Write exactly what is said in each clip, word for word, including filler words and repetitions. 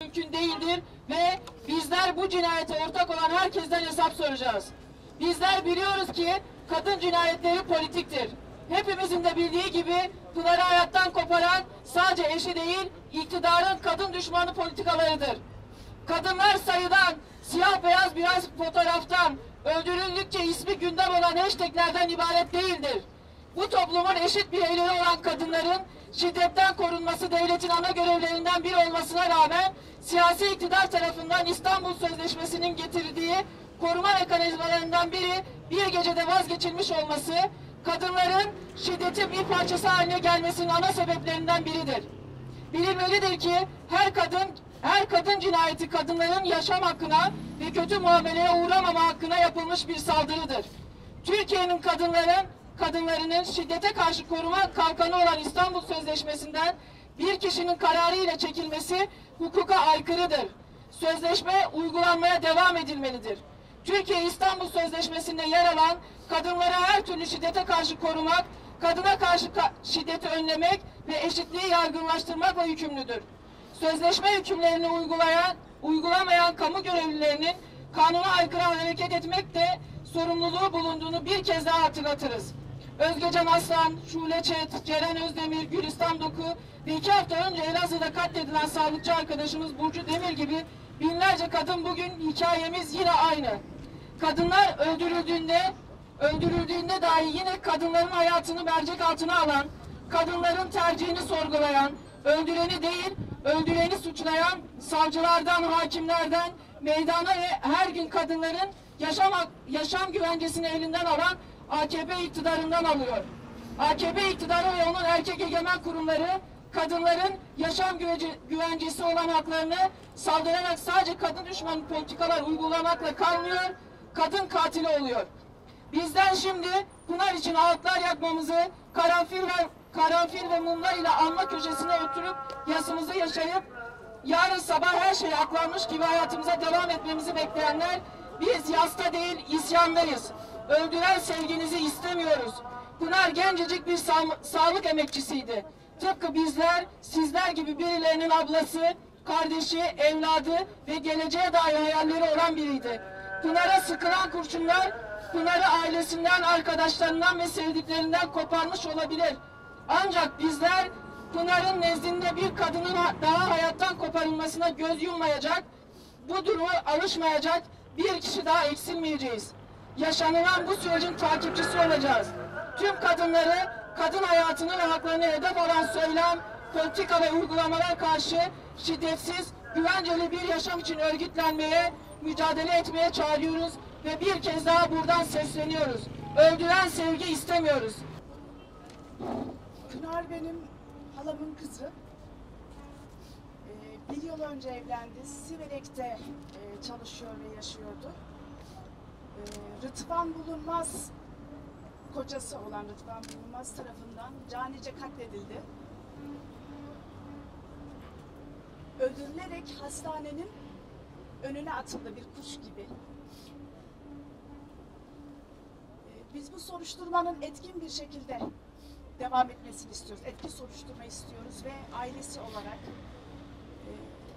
mümkün değildir ve bizler bu cinayete ortak olan herkesten hesap soracağız. Bizler biliyoruz ki kadın cinayetleri politiktir. Hepimizin de bildiği gibi Pınar'ı hayattan koparan sadece eşi değil, iktidarın kadın düşmanı politikalarıdır. Kadınlar sayıdan, siyah beyaz biraz fotoğraftan, öldürüldükçe ismi gündem olan hashtaglerden ibaret değildir. Bu toplumun eşit bireyleri olan kadınların şiddetten korunması devletin ana görevlerinden biri olmasına rağmen siyasi iktidar tarafından İstanbul Sözleşmesi'nin getirdiği koruma mekanizmalarından biri bir gecede vazgeçilmiş olması, kadınların şiddetin bir parçası haline gelmesinin ana sebeplerinden biridir. Bilinmelidir ki her kadın her kadın cinayeti kadınların yaşam hakkına ve kötü muameleye uğramama hakkına yapılmış bir saldırıdır. Türkiye'nin kadınların kadınlarının şiddete karşı koruma kalkanı olan İstanbul Sözleşmesi'nden bir kişinin kararı ile çekilmesi hukuka aykırıdır. Sözleşme uygulanmaya devam edilmelidir. Türkiye İstanbul Sözleşmesi'nde yer alan kadınlara her türlü şiddete karşı korumak, kadına karşı ka şiddeti önlemek ve eşitliği yaygınlaştırmakla yükümlüdür. Sözleşme hükümlerini uygulayan, uygulamayan kamu görevlilerinin kanuna aykırı hareket etmekte sorumluluğu bulunduğunu bir kez daha hatırlatırız. Özgecan Aslan, Şule Çet, Ceren Özdemir, Gülistan Doku ve iki hafta önce Elazığ'da katledilen sağlıkçı arkadaşımız Burcu Demir gibi binlerce kadın bugün hikayemiz yine aynı. Kadınlar öldürüldüğünde, öldürüldüğünde dahi yine kadınların hayatını mercek altına alan, kadınların tercihini sorgulayan, öldüreni değil, öldüreni suçlayan savcılardan, hakimlerden, meydana ve her gün kadınların yaşam, yaşam güvencesini elinden alan A K P iktidarından alıyor. A K P iktidarı ve onun erkek egemen kurumları kadınların yaşam güvencesi olan haklarını saldırarak sadece kadın düşmanı politikalar uygulamakla kalmıyor, kadın katili oluyor. Bizden şimdi Pınar için ağıtlar yakmamızı, karanfil ve, karanfil ve mumlar ile anma köşesine oturup yasımızı yaşayıp yarın sabah her şey aklanmış gibi hayatımıza devam etmemizi bekleyenler, biz yasta değil isyandayız. Öldüren sevginizi istemiyoruz. Pınar gencecik bir sağ, sağlık emekçisiydi. Tıpkı bizler, sizler gibi birilerinin ablası, kardeşi, evladı ve geleceğe dair hayalleri olan biriydi. Pınar'a sıkılan kurşunlar, Pınar'ı ailesinden, arkadaşlarından ve sevdiklerinden koparmış olabilir. Ancak bizler, Pınar'ın nezdinde bir kadının daha hayattan koparılmasına göz yummayacak, bu duruma alışmayacak bir kişi daha eksilmeyeceğiz. Yaşanılan bu sürecin takipçisi olacağız. Tüm kadınları, kadın hayatını ve haklarını hedef alan söylem, politika ve uygulamalar karşı şiddetsiz, güvenceli bir yaşam için örgütlenmeye, mücadele etmeye çağırıyoruz ve bir kez daha buradan sesleniyoruz. Öldüren sevgi istemiyoruz. Pınar benim halamın kızı. Ee, bir yıl önce evlendi. Siverek'te e, çalışıyor ve yaşıyordu. Ee, Rıdvan Bulunmaz, kocası olan Rıdvan Bulunmaz tarafından canice katledildi. Öldürülerek hastanenin önüne atıldı bir kuş gibi. Ee, biz bu soruşturmanın etkin bir şekilde devam etmesini istiyoruz. Etkin soruşturma istiyoruz ve ailesi olarak e,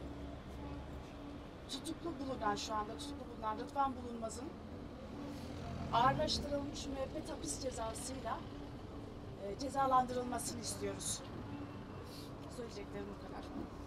tutuklu bulunan, şu anda tutuklu bulunan Rıdvan Bulunmaz'ın ağırlaştırılmış müebbet hapis cezasıyla e, cezalandırılmasını istiyoruz. Söyleyeceklerim bu kadar.